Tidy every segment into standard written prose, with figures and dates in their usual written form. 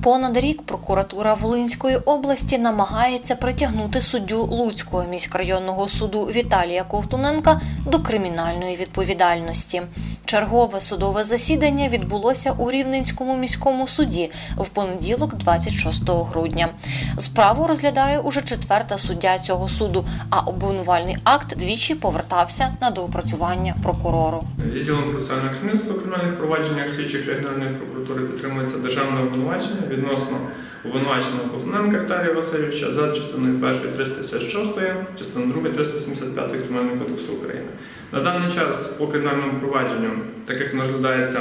Понад рік прокуратура Волинської області намагається притягнути суддю Луцького міськрайонного суду Віталія Ковтуненка до кримінальної відповідальності. Чергове судове засідання відбулося у Рівненському міському суді в понеділок 26 грудня. Справу розглядає уже четверта суддя цього суду, а обвинувальний акт двічі повертався на доопрацювання прокурору. Відділом процесуального кримінальства у кримінальних провадженнях слідчих регіональної прокуратури підтримується державне обвинувачення відносно обвинуваченого Ковтуненка Віталія Васильовича за частиною 1 356, частиною 2 375 Кримінального кодексу України. На даний час по кримінальному провадженню, так як розглядається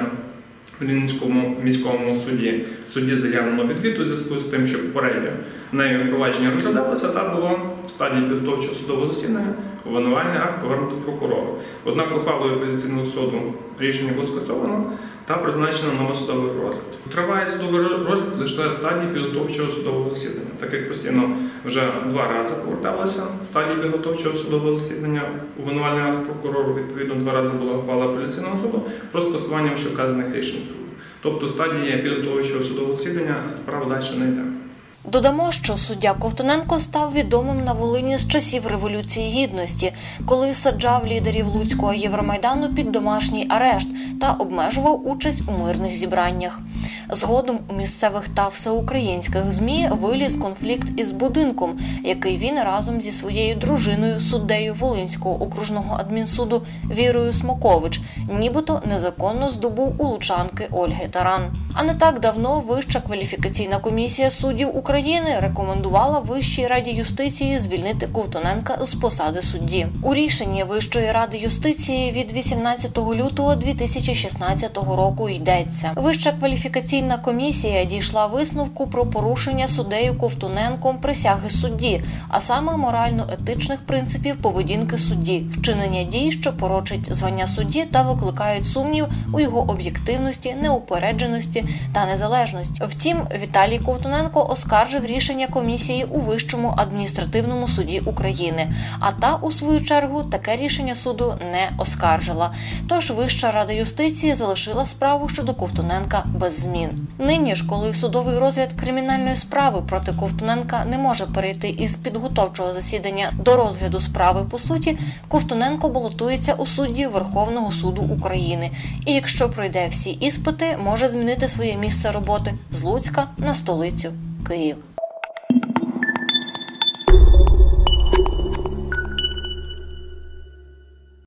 в Рівненському міському суді, судді заявлено відвід у зв'язку з тим, що попередньо нею провадження розглядалося та було в стадії підготовчого судового засідання обвинувальний акт повернуто прокурору. Однак ухвалою апеляційного суду рішення було скасовано та призначено новий судовий розгляд. Триває судовий розгляд лише в стадії підготовчого судового засідання, так як постійно вже 2 рази поверталося в стадії підготовчого судового засідання обвинувальний акт прокурору, відповідно 2 рази була ухвала апеляційного суду про скасування вищевказаних рішень суду. Тобто стадії підготовчого судового засідання справа далі не йде. Додамо, що суддя Ковтуненко став відомим на Волині з часів Революції Гідності, коли саджав лідерів Луцького Євромайдану під домашній арешт та обмежував участь у мирних зібраннях. Згодом у місцевих та всеукраїнських ЗМІ виліз конфлікт із будинком, який він разом зі своєю дружиною, суддею Волинського окружного адмінсуду Вірою Смокович, нібито незаконно здобув у лучанки Ольги Таран. А не так давно Вища кваліфікаційна комісія суддів України рекомендувала Вищій раді юстиції звільнити Ковтуненка з посади судді. У рішенні Вищої ради юстиції від 18 лютого 2016 року йдеться: Вища кваліфікаційна комісія дійшла висновку про порушення суддею Ковтуненком присяги судді, а саме морально-етичних принципів поведінки судді, вчинення дій, що порочить звання судді та викликають сумнів у його об'єктивності, неупередженості та незалежності. Втім, Віталій Ковтуненко оскаржив рішення комісії у Вищому адміністративному суді України, а та, у свою чергу, таке рішення суду не оскаржила. Тож Вища рада юстиції залишила справу щодо Ковтуненка без змін. Нині ж, коли судовий розгляд кримінальної справи проти Ковтуненка не може перейти із підготовчого засідання до розгляду справи по суті, Ковтуненко балотується у судді Верховного суду України і, якщо пройде всі іспити, може змінити своє місце роботи з Луцька на столицю – Київ.